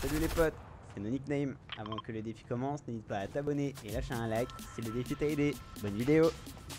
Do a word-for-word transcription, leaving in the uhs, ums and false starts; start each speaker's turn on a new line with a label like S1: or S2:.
S1: Salut les potes, c'est nos nicknames. Avant que le défi commence, n'hésite pas à t'abonner et lâcher un like si le défi t'a aidé. Bonne vidéo.